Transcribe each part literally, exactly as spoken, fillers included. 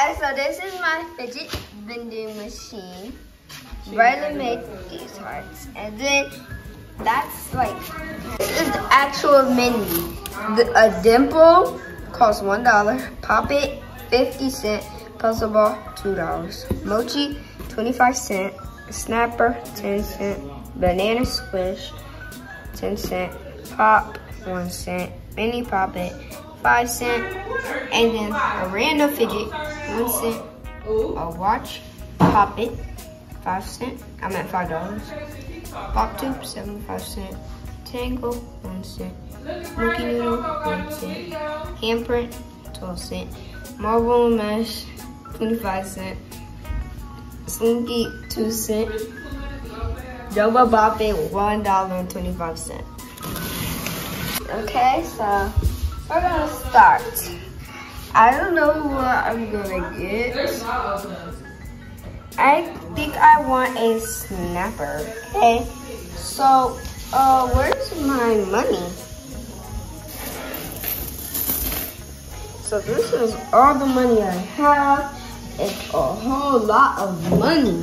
Okay, so this is my fidget vending machine. Bailee made these hearts. And then that's like, this is the actual menu. The, a dimple costs one dollar. Pop It, fifty cents. Puzzle ball, two dollars. Mochi, twenty-five cents. Snapper, ten cents. Banana squish, ten cents. Pop, one cent. Mini Pop It, five cents. And then a random fidget, one cent. A watch, Pop It, five cents. I'm at five dollars. Pop Tube, seventy-five cents. Tangle, one cent. Monkey Noodle, one cent. Handprint, twelve cents. Marble Mesh, twenty-five cents. Slinky, two cents. Jumbo Bop It, one dollar and twenty-five cents. Okay, so we're gonna start. I don't know what I'm gonna get. I think I want a snapper. Okay, so uh, where's my money? So this is all the money I have. It's a whole lot of money.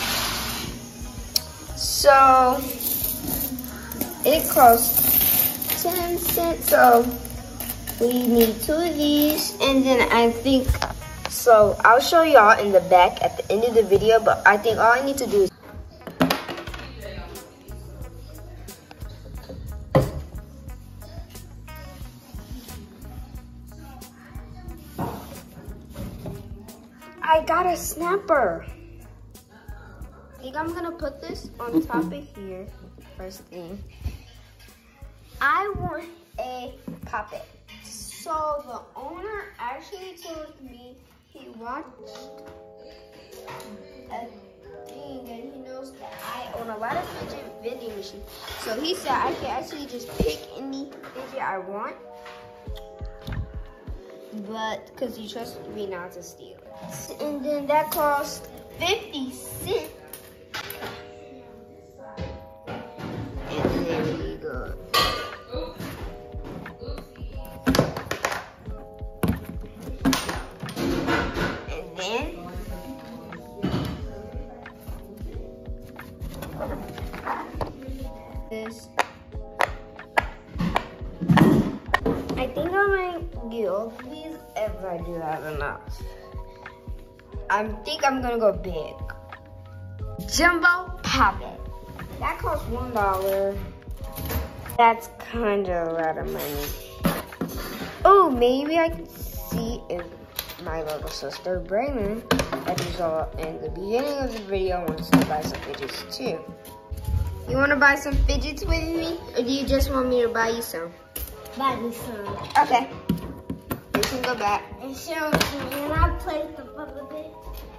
So it costs ten cents. So we need two of these, and then I think. So I'll show y'all in the back at the end of the video, but I think all I need to do is I got a snapper. I think I'm gonna put this on top of here. First thing, I want a Pop It. So the owner actually told me he watched a thing and he knows that I own a lot of fidget vending machines. So he said I can actually just pick any fidget I want, but because he trusted me not to steal it. And then that cost fifty cents. And there we go. This, I think I might get all these if I do have enough. I think I'm gonna go big. Jumbo Pop It. That costs one dollar. That's kind of a lot of money. Oh, maybe I can see if my little sister Bailee, that you saw in the beginning of the video, wants to buy some fidgets too. You want to buy some fidgets with me, or do you just want me to buy you some? Buy me some. Okay. You can go back. And show me, and I'll play with the bubble bit.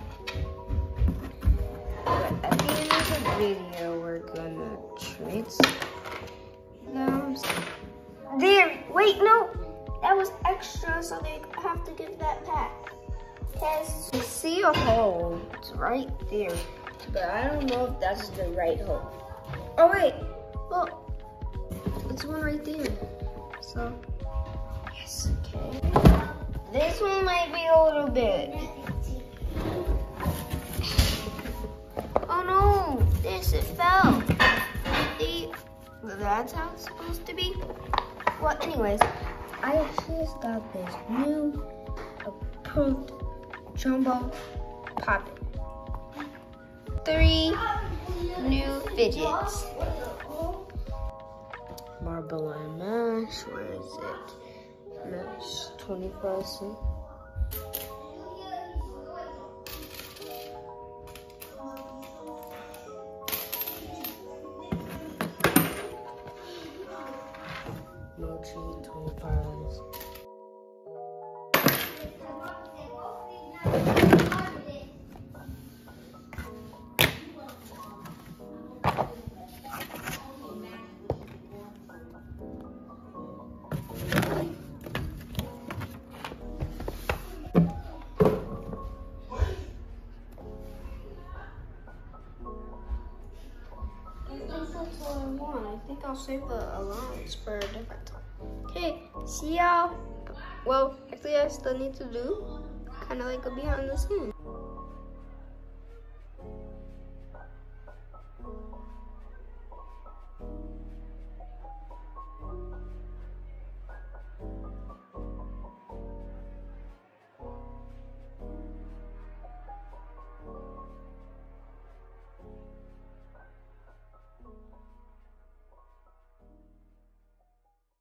But at the end of the video, we're gonna trade them. There. Wait, no. That was extra, so they have to give that back. Cause you see a hole. It's right there, but I don't know if that's the right hole. Oh wait, well, it's one right there. So, yes, okay. This one might be a little bit. Oh no, this, it fell. See, that's how it's supposed to be. Well, anyways, I just got this new approved Jumbo Pop It. Three new fidgets. Marble and Mesh, where is it? Mesh, twenty-five cents. Mochi, twenty-five cents. I think I'll save the allowance for a different time. Okay, see y'all. Well, actually I still need to do kind of like a behind the scenes.